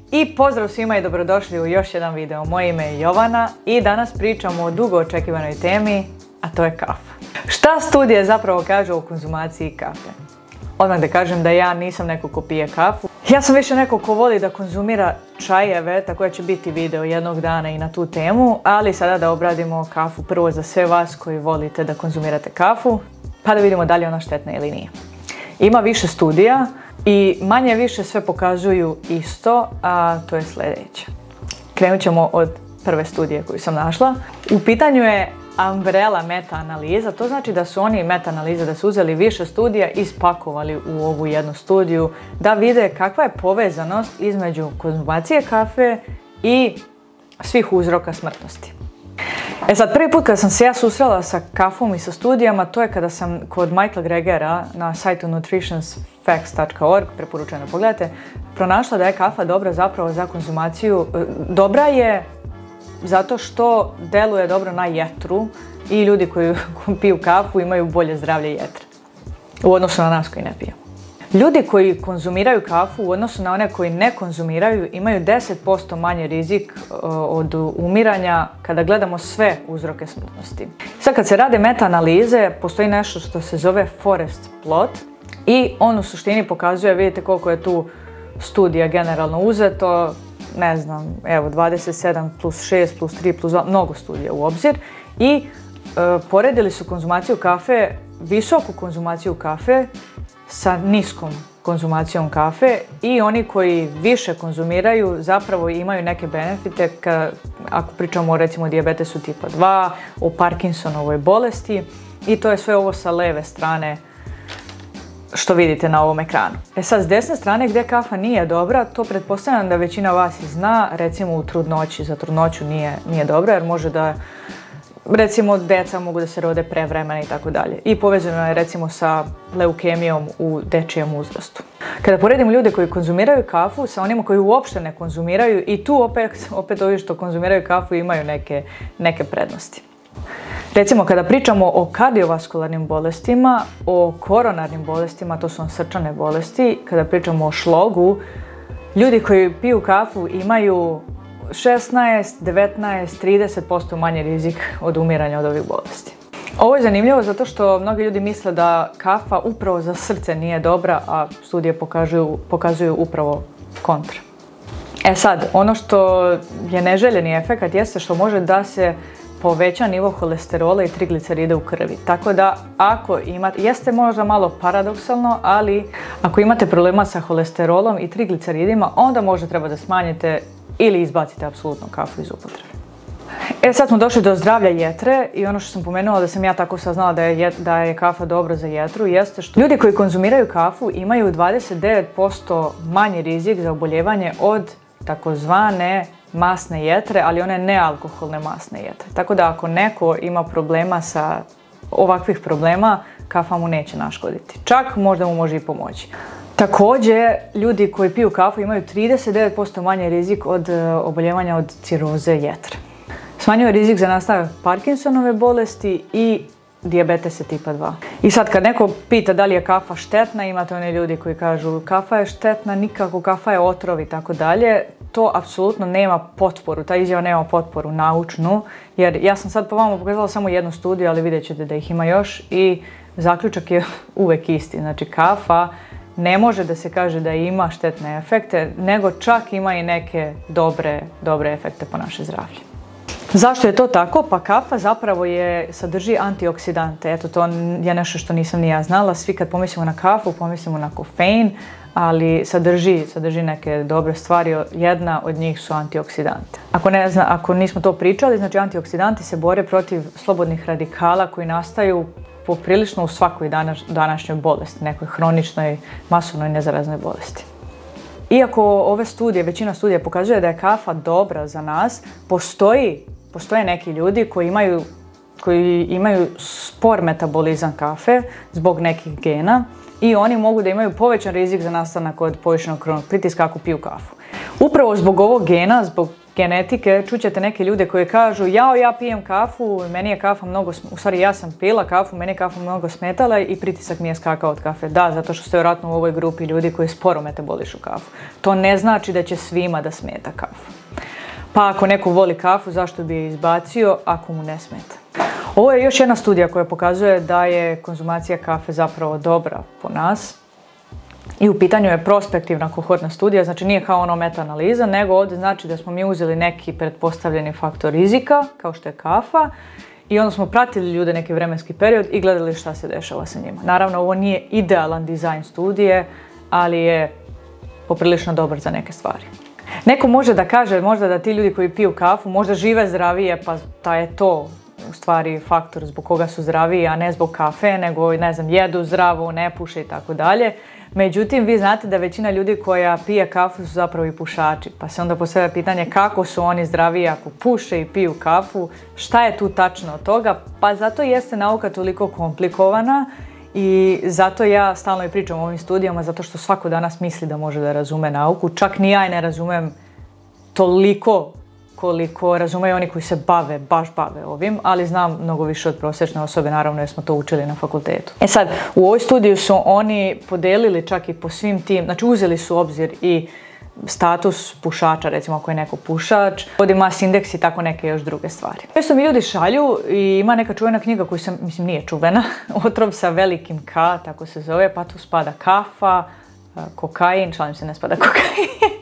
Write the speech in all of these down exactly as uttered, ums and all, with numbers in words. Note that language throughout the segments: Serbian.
I pozdrav svima i dobrodošli u još jedan video. Moje ime je Jovana i danas pričamo o dugo očekivanoj temi, a to je kafa. Šta studije zapravo kažu o konzumaciji kafe? Odmah da kažem da ja nisam neko ko pije kafu. Ja sam više neko ko voli da konzumira čajeve, tako da će biti video jednog dana i na tu temu, ali sada da obradimo kafu prvo za sve vas koji volite da konzumirate kafu, pa da vidimo da li je ona štetna ili nije. Ima više studija i manje više sve pokazuju isto, a to je sljedeće. Krenut ćemo od prve studije koju sam našla. U pitanju je Umbrella meta-analiza, to znači da su oni meta-analiza, da su uzeli više studija i spakovali u ovu jednu studiju da vide kakva je povezanost između konzumacije kafe i svih uzroka smrtnosti. E sad, prvi put kada sam se ja susrela sa kafom i sa studijama, to je kada sam kod Michaela Gregera na sajtu nutrition facts dot org, preporučujem da pogledate, pronašla da je kafa dobra zapravo za konzumaciju. Dobra je zato što deluje dobro na jetru i ljudi koji piju kafu imaju bolje zdravlje jetre u odnosu na nas koji ne piju. Ljudi koji konzumiraju kafu u odnosu na one koji ne konzumiraju imaju deset posto manji rizik od umiranja kada gledamo sve uzroke smrtnosti. Sad kad se rade meta-analize, postoji nešto što se zove forest plot i on u suštini pokazuje, vidite koliko je tu studija generalno uzeto, ne znam, evo dvadeset sedam plus šest plus tri plus dva, mnogo studija u obzir i e, poredili su konzumaciju kafe, visoku konzumaciju kafe sa niskom konzumacijom kafe i oni koji više konzumiraju zapravo imaju neke benefite ka, ako pričamo o recimo dijabetesu tipa dva, o Parkinsonovoj bolesti i to je sve ovo sa leve strane što vidite na ovom ekranu. E sad, s desne strane gdje kafa nije dobra, to pretpostavljam da većina vas i zna, recimo u trudnoći, za trudnoću nije, nije dobra jer može da, recimo, deca mogu da se rode prevremena i tako dalje. I povezano je recimo sa leukemijom u dečijem uzrastu. Kada poredimo ljude koji konzumiraju kafu sa onima koji uopšte ne konzumiraju i tu opet, opet ovi što konzumiraju kafu imaju neke, neke prednosti. Recimo, kada pričamo o kardiovaskularnim bolestima, o koronarnim bolestima, to su srčane bolesti, kada pričamo o šlogu, ljudi koji piju kafu imaju šesnaest, devetnaest, trideset posto manji rizik od umiranja od ovih bolesti. Ovo je zanimljivo zato što mnogi ljudi misle da kafa upravo za srce nije dobra, a studije pokazuju, pokazuju upravo kontra. E sad, ono što je neželjeni efekt jeste što može da se poveća nivo holesterola i triglicerida u krvi. Tako da ako imate, jeste možda malo paradoksalno, ali ako imate problema sa holesterolom i trigliceridima, onda možda treba da smanjite ili izbacite apsolutno kafu iz upotrebe. E sad smo došli do zdravlja jetre i ono što sam pomenula da sam ja tako saznala da je, da je kafa dobra za jetru jeste što ljudi koji konzumiraju kafu imaju dvadeset devet posto manji rizik za oboljevanje od takozvane masne jetre, ali one nealkoholne masne jetre. Tako da ako neko ima problema sa ovakvih problema, kafa mu neće naškoditi. Čak možda mu može i pomoći. Također, ljudi koji piju kafu imaju trideset devet posto manji rizik od oboljevanja od ciroze jetre. Smanjuje rizik za nastavak Parkinsonove bolesti i dijabetesa tipa dva. I sad kad neko pita da li je kafa štetna, imate one ljudi koji kažu kafa je štetna, nikako, kafa je otrov i tako dalje. To apsolutno nema potporu, ta izjava nema potporu naučnu, jer ja sam sad po vama pokazala samo jednu studiju, ali vidjet ćete da ih ima još i zaključak je uvek isti. Znači kafa ne može da se kaže da ima štetne efekte, nego čak ima i neke dobre, dobre efekte po naše zdravlje. Zašto je to tako? Pa kafa zapravo je, sadrži antioksidante. Eto, to je nešto što nisam ni ja znala. Svi kad pomislimo na kafu, pomislimo na kofein, ali sadrži, sadrži neke dobre stvari. Jedna od njih su antioksidanti. Ako, ne zna, ako nismo to pričali, znači antioksidanti se bore protiv slobodnih radikala koji nastaju poprilično u svakoj danas, današnjoj bolesti, nekoj hroničnoj, masovnoj nezaraznoj bolesti. Iako ove studije, većina studija pokazuje da je kafa dobra za nas, postoji, postoje neki ljudi koji imaju, koji imaju spor metabolizam kafe zbog nekih gena i oni mogu da imaju povećan rizik za nastanak od povišenog krvnog pritiska ako piju kafu. Upravo zbog ovog gena, zbog genetike, čućete neke ljude koji kažu jao, ja pijem kafu, meni je kafa mnogo, u stvari ja sam pila kafu, meni je kafa mnogo smetala i pritisak mi je skakao od kafe. Da, zato što ste vjerojatno u ovoj grupi ljudi koji sporo metabolišu kafu. To ne znači da će svima da smeta kafa. Pa ako neko voli kafu, zašto bi je izbacio ako mu ne smeta? Ovo je još jedna studija koja pokazuje da je konzumacija kafe zapravo dobra po nas. I u pitanju je prospektivna kohortna studija, znači nije kao ono meta-analiza, nego ovdje znači da smo mi uzeli neki pretpostavljeni faktor rizika, kao što je kafa, i onda smo pratili ljude neki vremenski period i gledali šta se dešava sa njima. Naravno, ovo nije idealan dizajn studije, ali je poprilično dobar za neke stvari. Neko može da kaže možda da ti ljudi koji piju kafu možda žive zdravije, pa da je to u stvari faktor zbog koga su zdraviji, a ne zbog kafe, nego ne znam, jedu zdravo, ne puše i tako dalje. Međutim, vi znate da većina ljudi koja pije kafu su zapravo i pušači, pa se onda postavlja pitanje kako su oni zdraviji ako puše i piju kafu, šta je tu tačno od toga, pa zato jeste nauka toliko komplikovana i zato ja stalno i pričam o ovim studijama, zato što svako danas misli da može da razume nauku, čak ni ja i ne razumem toliko koliko razumeju oni koji se bave, baš bave ovim, ali znam mnogo više od prosječne osobe, naravno jer smo to učili na fakultetu. E sad, u ovoj studiju su oni podelili čak i po svim tim, znači uzeli su u obzir i status pušača, recimo ako je neko pušač, body mass index i tako neke još druge stvari. Često mi ljudi šalju i ima neka čuvena knjiga koju sam, mislim nije čuvena, Otrov sa velikim K, tako se zove, pa tu spada kafa, kokain, šalim se, ne spada kokain,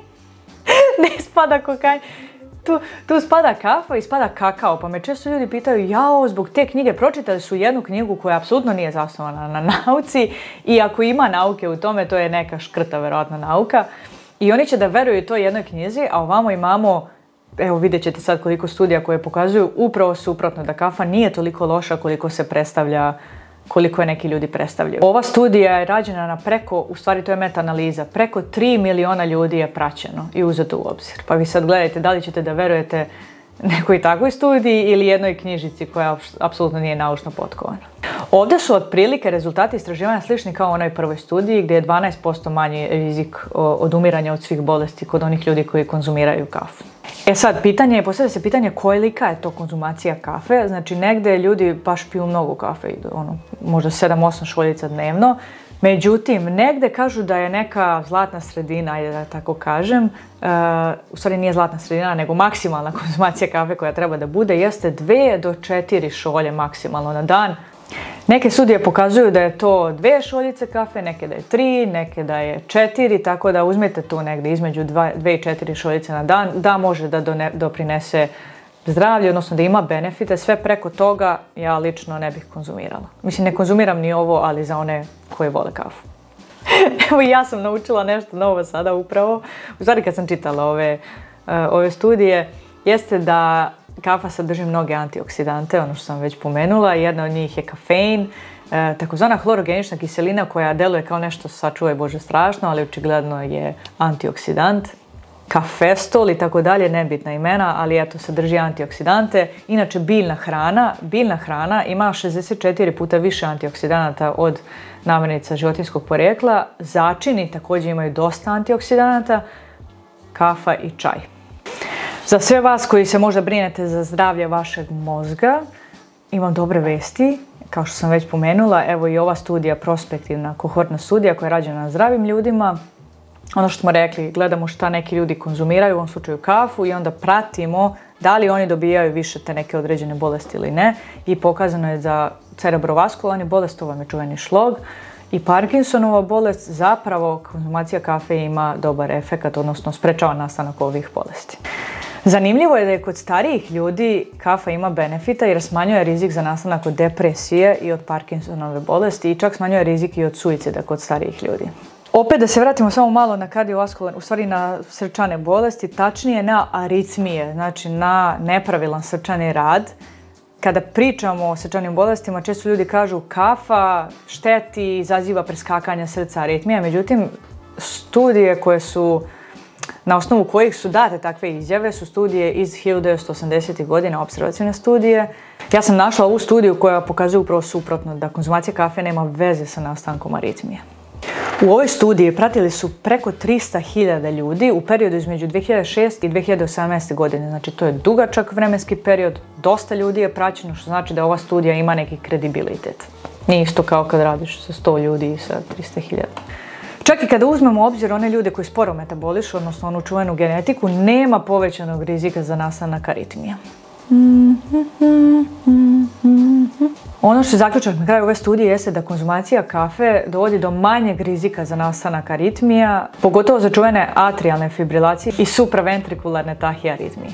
ne spada kokain. Tu, tu spada kafa i spada kakao, pa me često ljudi pitaju jao, zbog te knjige pročitali su jednu knjigu koja apsolutno nije zasnovana na nauci i ako ima nauke u tome, to je neka škrta verovatno nauka i oni će da veruju toj jednoj knjizi, a ovamo imamo, evo vidjet ćete sad koliko studija koje pokazuju upravo suprotno, da kafa nije toliko loša koliko se predstavlja, koliko je neki ljudi predstavljaju. Ova studija je rađena na preko, u stvari to je meta-analiza, preko tri miliona ljudi je praćeno i uzeto u obzir. Pa vi sad gledajte da li ćete da verujete nekoj takvoj studiji ili jednoj knjižici koja apsolutno nije naučno potkovana. Ovdje su otprilike rezultati istraživanja slični kao u onoj prvoj studiji gdje je dvanaest posto manji rizik od umiranja od svih bolesti kod onih ljudi koji konzumiraju kafu. E sad, pitanje je, postavlja se pitanje kolika je to konzumacija kafe, znači negdje ljudi baš piju mnogo kafe, ono, možda sedam osam šoljica dnevno, međutim, negdje kažu da je neka zlatna sredina, ajde da tako kažem, uh, u stvari nije zlatna sredina, nego maksimalna konzumacija kafe koja treba da bude, jeste dve do četiri šolje maksimalno na dan. Neke studije pokazuju da je to dve šoljice kafe, neke da je tri, neke da je četiri, tako da uzmete tu negdje između dve i četiri šoljice na dan, da može da done, doprinese zdravlje, odnosno da ima benefite, sve preko toga ja lično ne bih konzumirala. Mislim, ne konzumiram ni ovo, ali za one koji vole kafu. Evo i ja sam naučila nešto novo sada upravo, u stvari kad sam čitala ove, uh, ove studije, jeste da kafa sadrži mnoge antioksidante, ono što sam već pomenula, jedna od njih je kafein, e, takozvana hlorogenična kiselina koja deluje kao nešto sačuvaj Bože strašno, ali očigledno je antioksidant. Kafestol i tako dalje, nebitna imena, ali eto sadrži antioksidante. Inače biljna hrana, biljna hrana ima šezdeset četiri puta više antioksidanata od namirnica životinjskog porijekla. Začini također imaju dosta antioksidanata, kafa i čaj. Za sve vas koji se možda brinete za zdravlje vašeg mozga, imam dobre vesti. Kao što sam već pomenula, evo i ova studija, prospektivna kohortna studija koja je rađena na zdravim ljudima. Ono što smo rekli, gledamo šta neki ljudi konzumiraju, u ovom slučaju kafu, i onda pratimo da li oni dobijaju više te neke određene bolesti ili ne. I pokazano je za cerebrovaskularni bolest, ovo je čuveni šlog, i Parkinsonova bolest, zapravo konzumacija kafe ima dobar efekat, odnosno sprečava nastanak ovih bolesti. Zanimljivo je da je kod starijih ljudi kafa ima benefita jer smanjuje rizik za nastanak od depresije i od Parkinsonove bolesti i čak smanjuje rizik i od suicida kod starijih ljudi. Opet da se vratimo samo malo na kardiovaskularne, u stvari na srčane bolesti, tačnije na aritmije, znači na nepravilan srčani rad. Kada pričamo o srčanim bolestima, često ljudi kažu kafa šteti, izaziva preskakanja srca, aritmija, međutim studije koje su, na osnovu kojih su date takve izjave, su studije iz hiljadu devetsto osamdesetih godina, opservacione studije. Ja sam našla ovu studiju koja pokazuje upravo suprotno, da konzumacija kafe nema veze sa nastankom aritmije. U ovoj studiji pratili su preko trista hiljada ljudi u periodu između dve hiljade šeste i dve hiljade osamnaeste. godine. Znači to je dugačak vremenski period, dosta ljudi je praćeno, što znači da ova studija ima neki kredibilitet. Nije isto kao kad radiš sa sto ljudi i sa trista hiljada. Čak i kada uzmemo u obzir one ljude koji sporo metabolišu, odnosno onu čuvenu genetiku, nema povećanog rizika za nastanak aritmija. Ono što je zaključak na kraju ove studije jeste da konzumacija kafe dovodi do manjeg rizika za nastanak aritmija, pogotovo za čuvene atrijalne fibrilacije i supraventrikularne tahiaritmije.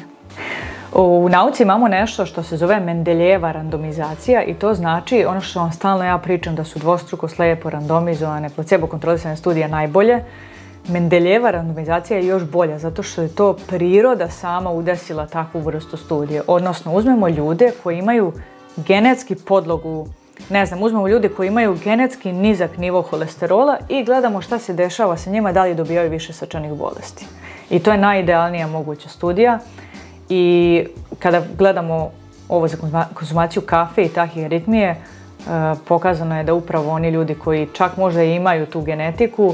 U nauci imamo nešto što se zove Mendeljeva randomizacija i to znači ono što vam stalno ja pričam da su dvostruko slijepo randomizovane placebo kontrolisane studije najbolje. Mendeljeva randomizacija je još bolja zato što je to priroda sama udesila takvu vrstu studije. Odnosno uzmemo ljude koji imaju genetski podlogu, ne znam, uzmemo ljude koji imaju genetski nizak nivo holesterola i gledamo šta se dešava sa njima, da li dobijaju više srčanih bolesti. I to je najidealnija moguća studija. I kada gledamo ovo za konzumaciju kafe i tahiaritmije, pokazano je da upravo oni ljudi koji čak možda imaju tu genetiku,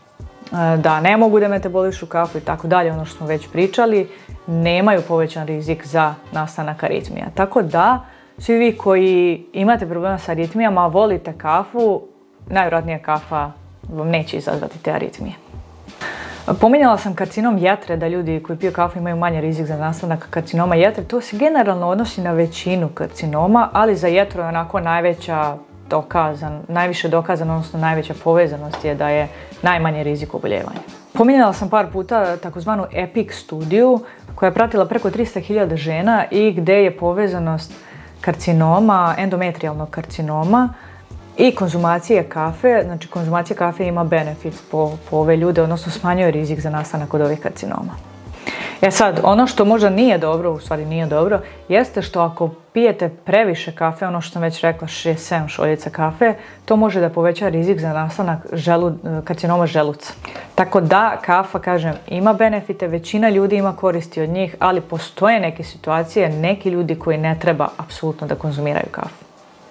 da ne mogu da metabolišu kafu i tako dalje, ono što smo već pričali, nemaju povećan rizik za nastanak aritmija. Tako da, svi vi koji imate problema sa aritmijama, volite kafu, najvjerojatnije kafa vam neće izazvati te aritmije. Pominjala sam karcinom jetre, da ljudi koji piju kafu imaju manji rizik za nastanak karcinoma jetre. To se generalno odnosi na većinu karcinoma, ali za jetru je onako najveća dokazan, najviše dokazano, odnosno najveća povezanost je da je najmanji rizik oboljevanja. Pominjala sam par puta takozvanu EPIC studiju koja je pratila preko trista hiljada žena i gdje je povezanost karcinoma, endometrijalnog karcinoma i konzumacije kafe, znači konzumacija kafe ima benefit po, po ove ljude, odnosno smanjuje rizik za nastanak od ovih karcinoma. E sad, ono što možda nije dobro, u stvari nije dobro, jeste što ako pijete previše kafe, ono što sam već rekla, šest sedam šoljica kafe, to može da poveća rizik za nastanak želu, karcinoma želuca. Tako da, kafa, kažem, ima benefite, većina ljudi ima koristi od njih, ali postoje neke situacije, neki ljudi koji ne treba apsolutno da konzumiraju kafu.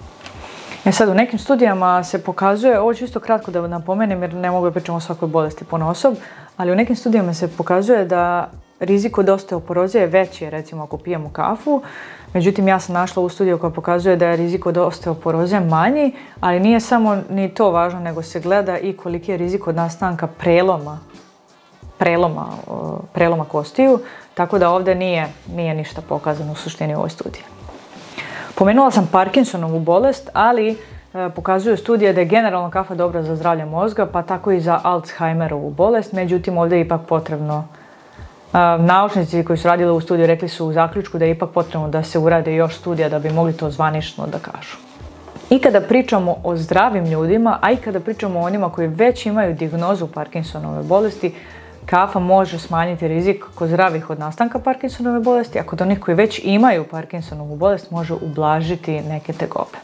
E sad, u nekim studijama se pokazuje, ovo ću isto kratko da napomenem jer ne mogu da pričam o svakoj bolesti ponaosob, ali u nekim studijama se pokazuje da rizik od osteoporoze je veći, recimo ako pijemo kafu. Međutim, ja sam našla u studiju koja pokazuje da je rizik od osteoporoze manji, ali nije samo ni to važno, nego se gleda i koliki je rizik od nastanka preloma, preloma, preloma kostiju, tako da ovdje nije, nije ništa pokazano u suštini u ovoj studiji. Pomenula sam Parkinsonovu bolest, ali e, pokazuju studije da je generalno kafa dobra za zdravlje mozga, pa tako i za Alzheimerovu bolest, međutim ovdje je ipak potrebno, e, naučnici koji su radili u studiju rekli su u zaključku da je ipak potrebno da se urade još studija da bi mogli to zvanično da kažu. I kada pričamo o zdravim ljudima, a i kada pričamo o onima koji već imaju dijagnozu Parkinsonove bolesti, kafa može smanjiti rizik kod zdravih od nastanka Parkinsonove bolesti, a kod onih koji već imaju Parkinsonovu bolest može ublažiti neke tegobe.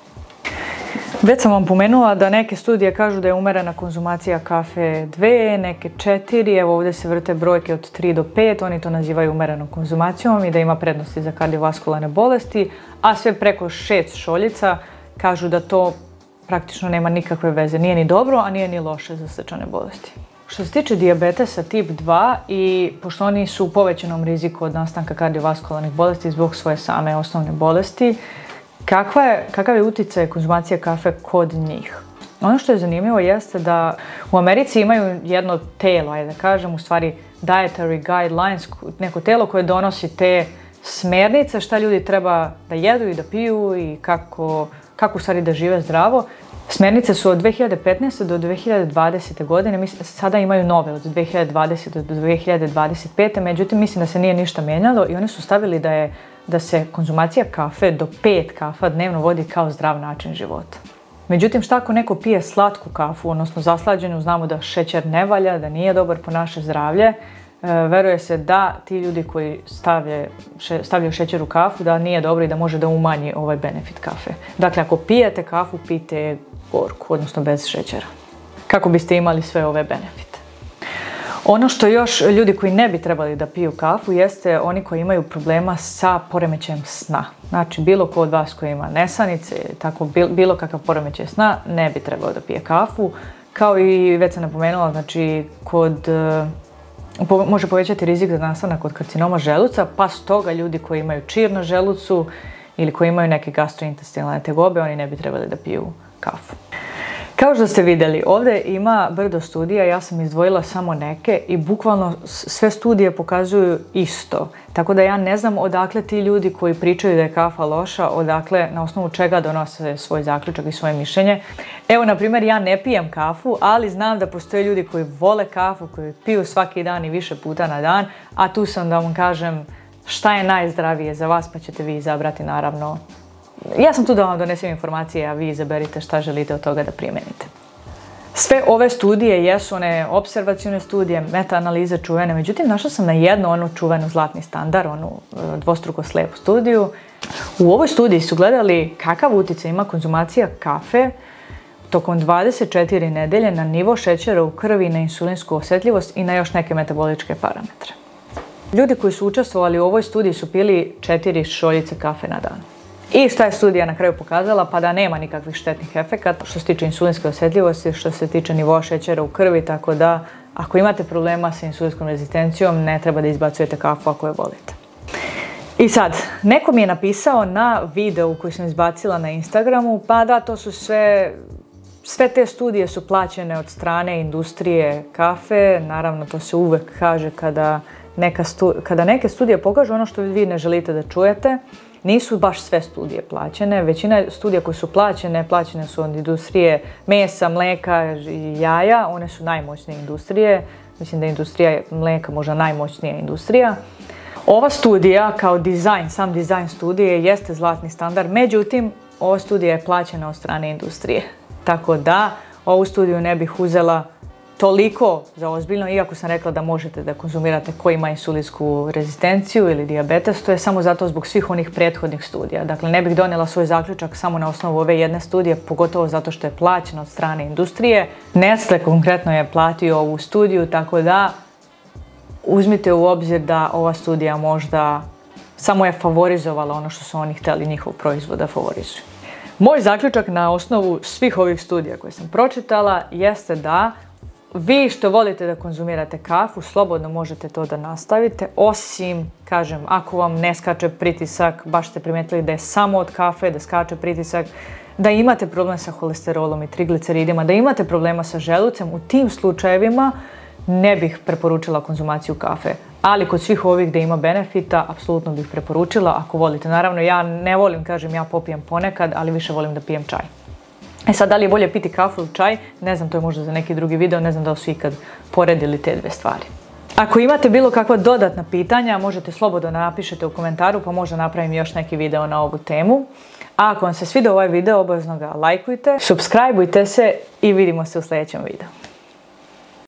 Već sam vam pomenula da neke studije kažu da je umerena konzumacija kafe dve, neke četiri, evo ovdje se vrte brojke od tri do pet, oni to nazivaju umerenom konzumacijom i da ima prednosti za kardiovaskularne bolesti, a sve preko šest šoljica kažu da to praktično nema nikakve veze, nije ni dobro, a nije ni loše za srčane bolesti. Što se tiče dijabetesa tip dva, i pošto oni su u povećanom riziku od nastanka kardiovaskularnih bolesti zbog svoje same osnovne bolesti, kakva je, kakav je utjecaj konzumacije kafe kod njih? Ono što je zanimljivo jeste da u Americi imaju jedno telo, ajde da kažem, u stvari dietary guidelines, neko telo koje donosi te smjernice šta ljudi treba da jedu i da piju i kako, kako u stvari da žive zdravo. Smjernice su od dve hiljade petnaeste do dve hiljade dvadesete. godine, sada imaju nove od dve hiljade dvadesete do dve hiljade dvadeset pete. Međutim, mislim da se nije ništa mijenjalo i oni su stavili da, je, da se konzumacija kafe do pet kafa dnevno vodi kao zdrav način života. Međutim, šta ako neko pije slatku kafu, odnosno zaslađenu, znamo da šećer ne valja, da nije dobar po naše zdravlje, veruje se da ti ljudi koji stavljaju, stavljaju šećer u kafu da nije dobro i da može da umanji ovaj benefit kafe. Dakle, ako pijete kafu, pijte gorku, odnosno bez šećera, kako biste imali sve ove benefite. Ono što još ljudi koji ne bi trebali da piju kafu jeste oni koji imaju problema sa poremećajem sna. Znači, bilo ko od vas koji ima nesanice, tako bilo kakav poremećaj sna, ne bi trebao da pije kafu. Kao i već sam napomenula, znači kod, po, može povećati rizik za nastanak kod karcinoma želuca, pa stoga ljudi koji imaju čir na želucu ili koji imaju neke gastrointestinalne tegobe, oni ne bi trebali da piju kafu. Kao što ste vidjeli, ovdje ima brdo studija, ja sam izdvojila samo neke i bukvalno sve studije pokazuju isto. Tako da ja ne znam odakle ti ljudi koji pričaju da je kafa loša, odakle, na osnovu čega donose svoj zaključak i svoje mišljenje. Evo, na primjer, ja ne pijem kafu, ali znam da postoje ljudi koji vole kafu, koji piju svaki dan i više puta na dan, a tu sam da vam kažem šta je najzdravije za vas, pa ćete vi izabrati naravno. Ja sam tu da vam donesem informacije, a vi izaberite šta želite od toga da primijenite. Sve ove studije jesu one observacione studije, meta-analize čuvene, međutim našla sam na jednu onu čuvenu zlatni standard, onu dvostruko slijepu studiju. U ovoj studiji su gledali kakav utjecaj ima konzumacija kafe tokom dvadeset četiri nedelje na nivo šećera u krvi, na insulinsku osjetljivost i na još neke metaboličke parametre. Ljudi koji su učestvovali u ovoj studiji su pili četiri šoljice kafe na dan. I šta je studija na kraju pokazala? Pa da nema nikakvih štetnih efekata što se tiče insulinske osjetljivosti, što se tiče nivoa šećera u krvi, tako da ako imate problema sa insulinskom rezistencijom, ne treba da izbacujete kafu ako je volite. I sad, neko mi je napisao na videu koji sam izbacila na Instagramu, pa da, to su sve, sve te studije su plaćene od strane industrije kafe, naravno to se uvek kaže kada, neka stu, kada neke studije pokažu ono što vi ne želite da čujete. Nisu baš sve studije plaćene, većina studija koje su plaćene, plaćene su od industrije mesa, mleka i jaja, one su najmoćnije industrije, mislim da je industrija mleka možda najmoćnija industrija. Ova studija kao dizajn, sam dizajn studije jeste zlatni standard, međutim ova studija je plaćena od strane industrije, tako da ovu studiju ne bih uzela toliko za ozbiljno, iako sam rekla da možete da konzumirate ko ima insulinsku rezistenciju ili dijabetes, to je samo zato zbog svih onih prethodnih studija. Dakle, ne bih donijela svoj zaključak samo na osnovu ove jedne studije, pogotovo zato što je plaćeno od strane industrije. Nestle konkretno je platio ovu studiju, tako da uzmite u obzir da ova studija možda samo je favorizovala ono što su oni htjeli njihov proizvod da favorizuju. Moj zaključak na osnovu svih ovih studija koje sam pročitala jeste da vi što volite da konzumirate kafu, slobodno možete to da nastavite, osim, kažem, ako vam ne skače pritisak, baš ste primijetili da je samo od kafe, da skače pritisak, da imate problem sa holesterolom i trigliceridima, da imate problema sa želucem, u tim slučajevima ne bih preporučila konzumaciju kafe. Ali kod svih ovih gdje ima benefita, apsolutno bih preporučila ako volite. Naravno, ja ne volim, kažem, ja popijem ponekad, ali više volim da pijem čaj. E sad, da li je bolje piti kafu ili čaj? Ne znam, to je možda za neki drugi video, ne znam da li su ikad poredili te dve stvari. Ako imate bilo kakva dodatna pitanja, možete slobodno napišete u komentaru, pa možda napravim još neki video na ovu temu. A ako vam se svidio ovaj video, obavezno ga lajkujte, subscribeujte se i vidimo se u sljedećem videu.